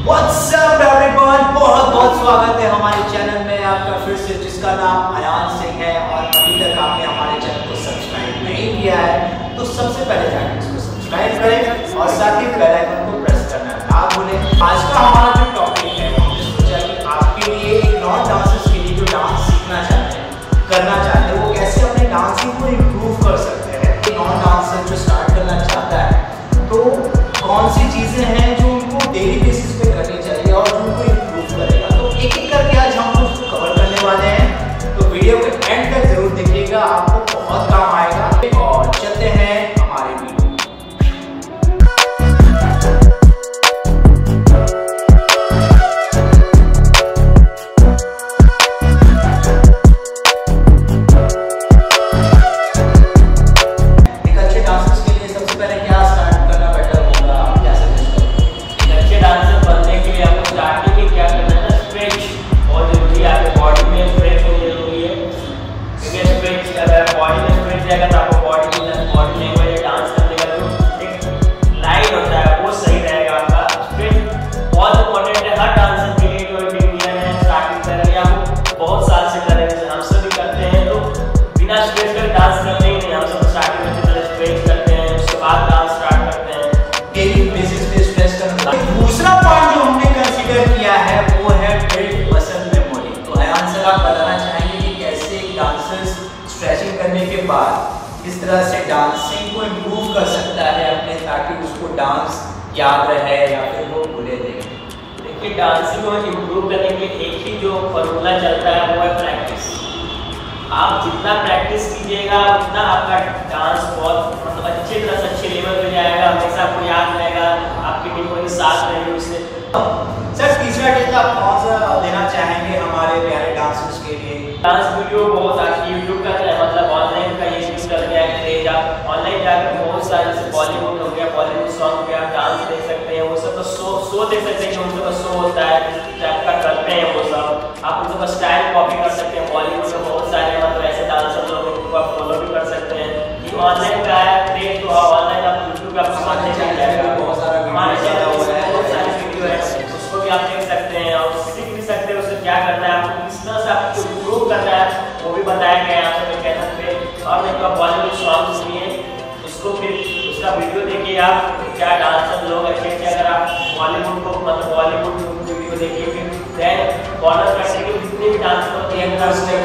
What's up everyone? बहुत बहुत स्वागत है हमारे चैनल में आपका फिर से, जिसका नाम अयान सिंह है। और अभी तक आपने हमारे चैनल को सब्सक्राइब नहीं किया है तो सबसे पहले जाकर इसको सब्सक्राइब करें और साथ ही बेल आइकन को प्रेस करना ना भूलें। आज का हमारा जो टॉपिक है, हमने सोचा कि आपके लिए एक नॉन डांसर्स के लिए जो डांस सीखना चाहते हैं, करना चाहते हैं, वो कैसे अपने डांसिंग को इम्प्रूव कर सकते हैं। नॉन डांसर जो स्टार्ट करना चाहता है तो कौन सी चीज़ें हैं जो उनको डेली बेसिस पे करनी चाहिए और उनको इम्प्रूव करेगा, तो एक एक करके आज हम उसको कवर करने वाले हैं। तो वीडियो के एंड तक जरूर देखिएगा, आपको बहुत काम आएगा। और चलते हैं हमारे वीडियो। स्ट्रेचिंग करने के बाद किस तरह से डांसिंग को इम्प्रूव कर सकता है अपने, ताकि उसको डांस याद रहे या फिर वो भूले नहीं। देखिए, डांसिंग को इम्प्रूव करने के लिए एक ही जो फॉर्मूला चलता है वो है प्रैक्टिस। आप जितना प्रैक्टिस कीजिएगा उतना आपका डांस बहुत अच्छी तरह से अच्छे लेवल पे जाएगा, हमेशा आपको याद रहेगा, आपकी टीम के साथ रहेगी उससे। सर, तीसरा टिप आप कौन सा देना चाहेंगे हमारे प्यारे डांसर्स के लिए? डांस वीडियो बहुत आज यूट्यूब का मतलब ऑनलाइन का ये यूज कर गया है क्रेज। आप ऑनलाइन जाकर बहुत सारे जैसे बॉलीवुड हो गया, बॉलीवुड सॉन्ग पे आप डांस देख सकते हैं। वो सब का शो देख सकते हैं कि उन सबका शो होता है, टाइप का करते हैं वो सब। आप उन सबका स्टाइल कॉपी कर सकते हैं। बॉलीवुड में बहुत सारे मतलब ऐसे डांसर लोग उनको आप फॉलो भी कर सकते हैं। कि ऑनलाइन का है क्रेज, तो ऑनलाइन आप यूट्यूब पे आपको सामने चल जाएगा। हमारे चैनल में बहुत सारे वीडियो है, उसको भी आप देख सकते हैं और सीख भी सकते हैं उससे क्या करना है, आपको किस तरह से आपको इम्प्रूव करना है वो भी बताया गया है आप सबके चैनल पे। और नहीं तो आप बॉलीवुड सॉन्ग सुनिए, उसको फिर उसका वीडियो देखिए। आप क्या डांसर लोग अच्छे अच्छे, अगर आप बॉलीवुड को मतलब बॉलीवुड वीडियो देखिए, फिर देन बॉर्डर कंट्री के जितने भी डांसर होते हैं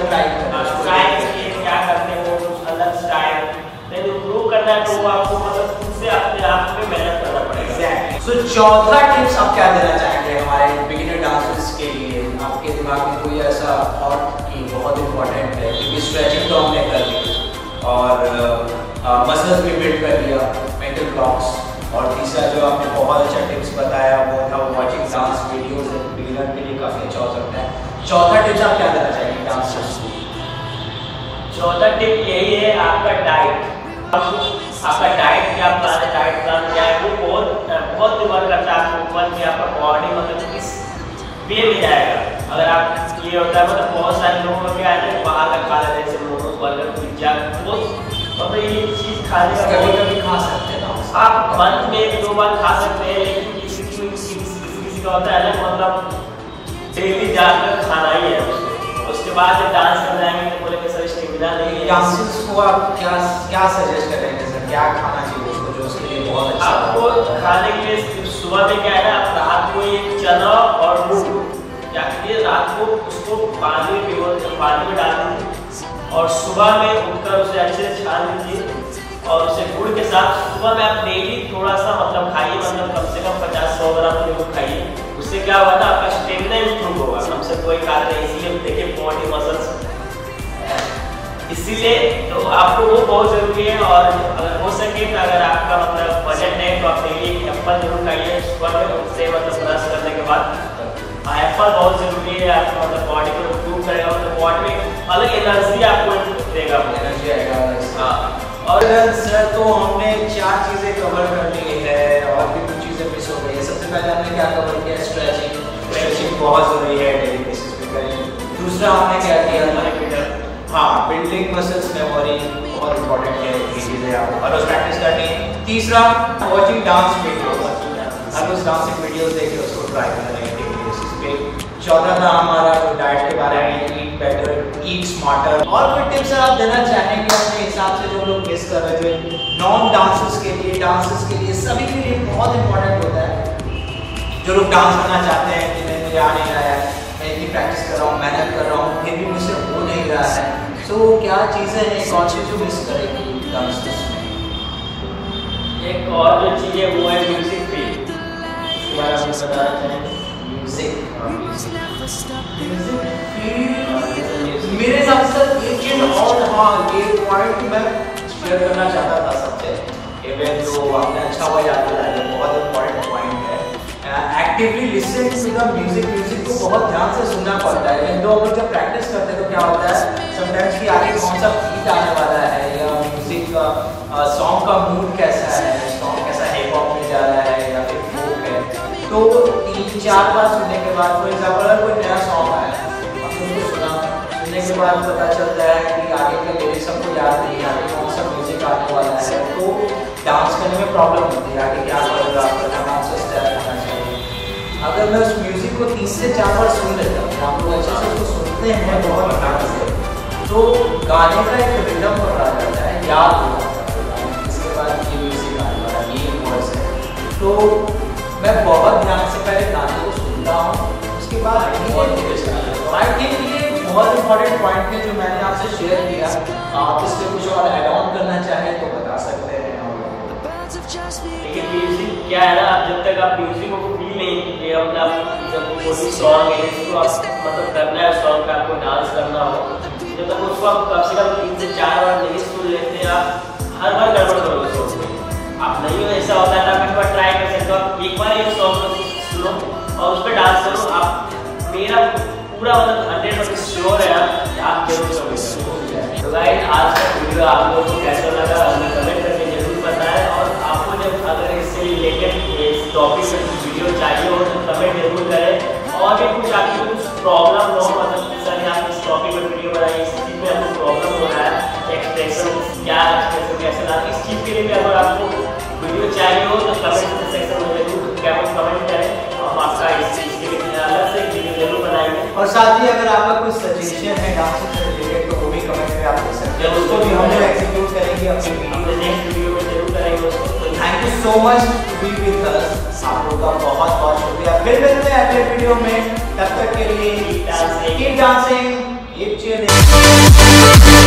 क्या करते हैं वो अलग स्टाइल देन इम्प्रूव करना है, तो वो आपको मतलब उससे अपने आप पे मेहनत करना पड़ेगा। सो चौथा टिप्स आप क्या देना चाहेंगे हमारे बिगिनर डांसर्स के लिए? आपके दिमाग में कोई ऐसा थॉट कि बहुत इंपॉर्टेंट है, क्योंकि स्ट्रेचिंग तो हमने कर ली और मसल्स भी बिल्ड कर लिया, मेंटल ब्लॉक्स, और तीसरा जो आपने बहुत अच्छा टिप्स बताया वो था वॉचिंग डांस वीडियोस, बिगिनर के लिए काफ़ी अच्छा हो सकता है। चौथा टिप्स आप क्या देना चाहेंगे डांसर्स को? चौथा टिप यही है आपका डाइट। आपका डाइट क्या प्लान है, डाइट प्लान क्या है, वो बहुत निर्भर करता है आपके ऊपर कि आपका बॉडी मतलब किस वे में जाएगा। अगर आप ये होता है मतलब बहुत सारे लोगों को क्या है बाहर का खा लेते हैं, जैसे मोमोज, बर्गर, पिज्जा, मतलब ये चीज़ खाने का कभी कभी खा सकते हैं ना आप, मंथ में 1-2 बार खा सकते हैं। लेकिन किसी का होता है ना मतलब डेली जाकर खाना ही है, उसके बाद जब डांस कर जाएंगे तो बोले कि सर स्टेमिना नहीं है। डांसर्स को आप क्या सजेस्ट करेंगे सर, क्या खाना चाहिए उसको जो उसके लिए बहुत अच्छा? आपको खाने के लिए सुबह में क्या है ना, आप रात को ये चना और मूंग क्या कीजिए, रात को उसको पानी में डाल दीजिए और सुबह में उठकर उसे अच्छे से छान लीजिए और उसे गुड़ के साथ सुबह में आप डेली थोड़ा सा मतलब खाइए, मतलब कम से कम 50-100 ग्राम जरूर खाइए। उससे क्या होगा ना, आपका स्टेमिना इम्प्रूव होगा। हमसे कोई कारण नहीं, इसीलिए देखिए बॉडी मसल्स, इसीलिए तो आपको वो बहुत जरूरी है। और अगर हो सके तो अगर आपका मतलब बजट है तो आप डेली एप्पल जरूर खाइए सुबह में उससे मतलब ब्रश करने के बाद। एप्पल बहुत जरूरी है, आपको मतलब बॉडी को इम्प्रूव करेगा, मतलब बॉडी में अलग एनर्जी आपको देगा, एनर्जी आएगा। हाँ। और सर, तो हमने 4 चीज़ें कवर कर ली है और भी कुछ चीज़ें मिस हो गई है। सबसे पहले हमने क्या कवर किया? स्ट्रेचिंग बहुत ज़रूरी है, डेली बेसिस पे करें। दूसरा हमने क्या किया? हाँ, बिल्डिंग मसल्स मेमोरी बहुत इंपॉर्टेंट है, ये चीज़ें आपको रोज प्रैक्टिस करनी है। तीसरा वॉचिंग डांस वीडियो, हर उस डांसिंग वीडियोस देख के उसको ट्राई कर रहे हैं बेसिस पे। चौथा था हमारा जो डाइट के बारे में, ईट बेटर ईट स्मार्टर। और कोई टिप्स आप देना चाहेंगे अपने हिसाब से जो लोग मिस कर रहे थे नॉन डांसर्स के लिए, डांसर्स के लिए, सभी के लिए बहुत इंपॉर्टेंट होता है। जो लोग डांस करना चाहते हैं कि मैं मुझे आ नहीं रहा है, मैं इतनी प्रैक्टिस कर रहा हूँ, मेहनत कर रहा हूँ, फिर भी मुझसे हो नहीं रहा है, तो क्या चीज़ें हैं, कौन सी जो मिस करेगी डांसर्स में? एक और जो चीज़ है वो है म्यूजिक फील। इसके बारे में बताना चाहेंगे? म्यूजिक मेरे हिसाब से एक चीज और, हाँ ये पॉइंट मैं शेयर करना चाहता था सबसे, इवन जो आपने अच्छा हुआ याद दिलाया, ये बहुत इंपॉर्टेंट पॉइंट है। Actively listen to the music, music को बहुत ध्यान से सुनना पड़ता है। इन दो लोग जब प्रैक्टिस करते हैं तो क्या होता है समटाइम्स कि आगे कौन सा बीट आने वाला है, या म्यूजिक का सॉन्ग का मूड कैसा है, सॉन्ग कैसा हिप हॉप में जा रहा है या फिर फोक है, तो 3-4 बार सुनने के बाद, फॉर एग्जाम्पल अगर कोई नया सॉन्ग आया उसको सुनने के बाद पता चलता है कि आगे के लिरिक्स हमको याद नहीं, आगे कौन सा म्यूजिक आने वाला है, तो डांस करने में प्रॉब्लम होती है, आगे क्या करेगा, अपना डांस स्टेप होना चाहिए। अगर मैं उस म्यूजिक को 3 से 4 बार सुन लेता हूँ, आप लोग अच्छे से उसको सुनते हैं बहुत ध्यान से, तो गाने का एक रिदम पकड़ा जाता है, याद हो जाता है, इसके बाद ये म्यूजिक आने वाला है, ये वर्ड्स है, तो मैं बहुत ध्यान से पहले गाने को सुनता हूँ, उसके बाद आई थिंक ये बहुत इंपॉर्टेंट पॉइंट है जो मैंने आपसे शेयर किया। आप इस पर कुछ और ऐड ऑन करना चाहें तो बता सकते हैं। लेकिन म्यूजिक क्या है ना, जब तक आप म्यूजिक को फील नहीं कीजिए, अपना जब कोई सॉन्ग है जिसको आप मतलब करना है, सॉन्ग का आपको डांस करना हो, जब तक उसको आप कम से कम 3 से 4 बार नहीं सुन लेते हैं, आप हर बार गड़बड़ करोगे सॉन्ग में। आप नहीं हो ऐसा होता है ना, आप एक बार ट्राई कर सकते हो, आप एक बार ये सॉन्ग सुनो और उस पर डांस करो, आप मेरा पूरा मतलब 100% श्योर है आप जरूर करोगे। तो गाइस आज का वीडियो आप लोगों को कैसा लगा हमें कमेंट करके जरूर बताएं, और आपको जब अगर इससे रिलेटेड इस टॉपिक पे कुछ वीडियो चाहिए हो तो कमेंट जरूर करें, और भी कुछ आपको कुछ प्रॉब्लम हो, मतलब सर आप इस टॉपिक पर वीडियो बनाइए, इस चीज़ में आपको प्रॉब्लम हो रहा है, एक्सप्रेशन क्या एक्सप्रेशन कैसे ला, इस चीज़ के लिए भी अगर आपको वीडियो चाहिए हो तो कमेंट सेक्शन में जरूर कमेंट करें, और आपका इसके लिए अलग से वीडियो जरूर बनाएंगे। और साथ ही अगर आपका कुछ सजेशन है डांस से रिलेटेड तो वो भी कमेंट में आप दे सकते हैं, उसको भी हम लोग एग्जीक्यूट करेंगे अपने नेक्स्ट वीडियो में जरूर करेंगे उसको। Thank you so much to be with us, आप लोगों का बहुत बहुत शुक्रिया। फिर मिलते हैं अगले वीडियो में, तब तक के लिए कीप डांसिंग, कीप चियरिंग।